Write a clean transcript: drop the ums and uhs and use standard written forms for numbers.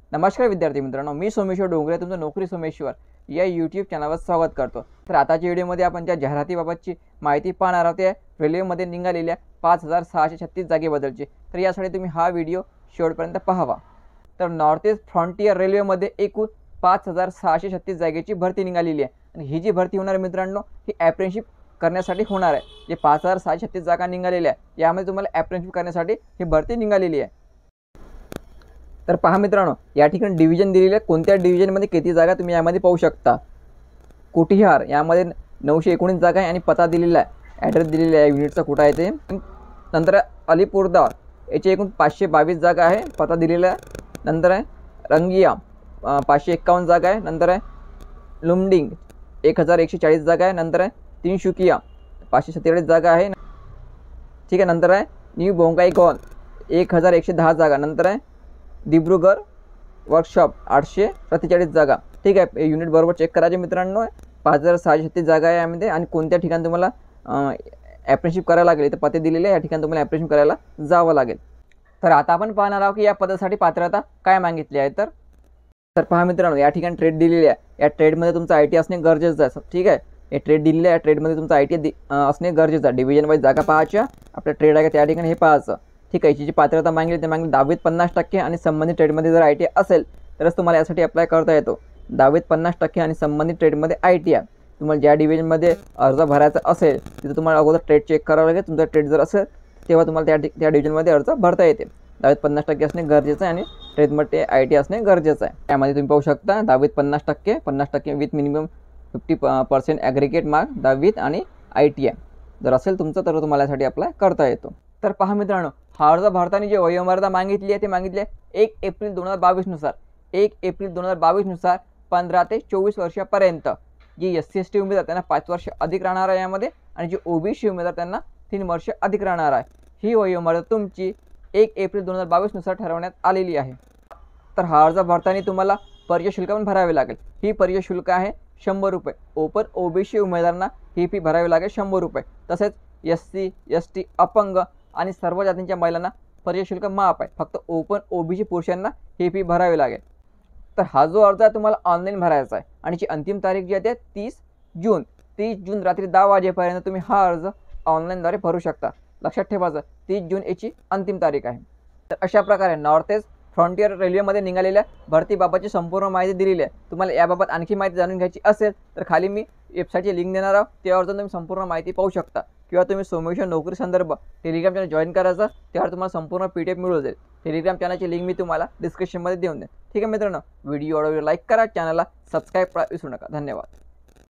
नमस्कार विद्यार्थी मित्रांनो, मी सोमेश्वर डोंगरे तुमचं नोकरी सोमेश्वर या यूट्यूब चॅनलवर स्वागत करतो। तर आताच्या व्हिडिओमध्ये आपण ज्या जाहिरातीबाबतची माहिती पाहणार आहोत त्या रेल्वेमध्ये निघालेल्या 5636 जागेबद्दलची। तर यासाठी तुम्ही हा व्हिडिओ शेवटपर्यंत पाहावा। तर नॉर्थ ईस्ट फ्रंटियर रेल्वेमध्ये एकूण 5636 जागेची भरती निघालेली आहे आणि ही जी भरती होणार मित्रांनो ही अप्रेंटिसशिप करण्यासाठी होणार आहे। जे 5636 जागा निघालेल्या आहे यामध्ये तुम्हाला अप्रेंटिसशिप करण्यासाठी ही भरती निघालेली आहे। तर पहा मित्रांनो, या ठिकाणी डिव्हिजन दिलेले आहे। कोणत्या डिव्हिजनमध्ये किती जागा तुम्ही यामध्ये पाहू शकता। कोठिहार यामध्ये 919 जागा आहे आणि पत्ता दिलेला आहे, ॲड्रेस दिलेला आहे, युनिटचा कुठं आहे ते। नंतर अलीपुरद्वार याचे एकूण 522 जागा आहे, पत्ता दिलेला आहे। नंतर आहे रंगिया 551 जागा आहे। नंतर आहे लुमडिंग 1140 जागा आहे। नंतर आहे तिनसुकिया 547 जागा आहे, ठीक आहे। नंतर आहे न्यू बोंगाईगांव 1110 जागा। नंतर आहे दिब्रुगढ वर्कशॉप 847 जागा, ठीक आहे। युनिट बरोबर चेक करायचे मित्रांनो। 5636 जागा आहे यामध्ये आणि कोणत्या ठिकाणी तुम्हाला अप्रेंटिसशिप करायला लागेल तर पत्ते दिलेले आहे, या ठिकाणी तुम्हाला अप्रेंटिसशिप करायला जावं लागेल। तर आता आपण पाहणार आहोत की या पदासाठी पात्रता काय मागितली आहे। तर पहा मित्रांनो, या ठिकाणी ट्रेड दिलेली आहे। या ट्रेडमध्ये तुमचा ITI असणे गरजेचं आहे, ठीक आहे। हे ट्रेड दिलेलं आहे, ट्रेडमध्ये तुमचा ITI असणे गरजेचं आहे। डिव्हिजन वाईज जागा पाहायच्या, आपल्या ट्रेड आहे त्या ठिकाणी हे पाहायचं, ठीक आहे। याची जी पात्रता मागितली ते मागितली 10वीत 50% आणि संबंधित ट्रेडमध्ये जर ITI असेल तरच तुम्हाला यासाठी अप्लाय करता येतो। 10वीत 50% आणि संबंधित ट्रेडमध्ये ITI। तुम्हाला ज्या डिव्हिजनमध्ये अर्ज भरायचा असेल तिथे तुम्हाला अगोदर ट्रेड चेक करावं लागेल। तुमचा ट्रेड जर असेल तेव्हा तुम्हाला त्या डिव्हिजनमध्ये अर्ज भरता येते। 10वीत 50% असणे गरजेचं आहे आणि ट्रेडमध्ये ITI असणे गरजेचं आहे। त्यामध्ये तुम्ही पाहू शकता 10वीत 50% विथ मिनिमम 50% ॲग्रिगेट मार्क 10वीत आणि ITI जर असेल तुमचं तर तुम्हाला यासाठी अप्लाय करता येतो। तर पहा मित्रांनो, हा अर्ज भरताना जी वयोमर्यादा मागितली आहे ते मागितली आहे 1 एप्रिल 2022 नुसार। 1 एप्रिल 2022 नुसार 15 ते 24 वर्षापर्यंत जी SC/ST उमेदवार त्यांना 5 वर्ष अधिक राहणार आहे यामध्ये आणि जी OBC उमेदवार त्यांना 3 वर्ष अधिक राहणार आहे। ही वयोमर्यादा तुमची 1 एप्रिल 2022 नुसार ठरवण्यात आलेली आहे। तर हा अर्ज भरताना तुम्हाला परिचय शुल्क पण भरावे लागेल। ही परिचय शुल्क आहे 100 रुपये। ओपन OBC उमेदवारांना ही फी भरावी लागेल 100 रुपये। तसेच SC ST अपंग आणि सर्व जातींच्या महिलांना परिचय शुल्क माफ आहे, फक्त ओपन OBC पुरुषांना ही फी भरावी लागेल। तर हा जो अर्ज आहे तुम्हाला ऑनलाईन भरायचा आहे आणि जी अंतिम तारीख जी आहे 30 जून रात्री 10 वाजेपर्यंत तुम्ही हा अर्ज ऑनलाईनद्वारे भरू शकता। लक्षात ठेवायचं 30 जून याची अंतिम तारीख आहे। तर अशा प्रकारे नॉर्थ ईस्ट फ्रंटियर रेल्वेमध्ये निघालेल्या भरतीबाबतची संपूर्ण माहिती दिलेली आहे। तुम्हाला याबाबत आणखी माहिती जाणून घ्यायची असेल तर खाली मी वेबसाईटची लिंक देणार आहोत, त्यावर जाऊन तुम्ही संपूर्ण माहिती पाहू शकता किंवा तुम्ही सोमेश्वर नोकरी संदर्भ टेलिग्राम चॅनल जॉईन करायचं, त्यावर तुम्हाला संपूर्ण PDF मिळून जाईल। टेलिग्राम चॅनलची लिंक मी तुम्हाला डिस्क्रिप्शनमध्ये देऊन देईन, ठीक आहे मित्रांनो। व्हिडिओ लाईक करा, चॅनलला सबस्क्राईब करा विसरू नका। धन्यवाद।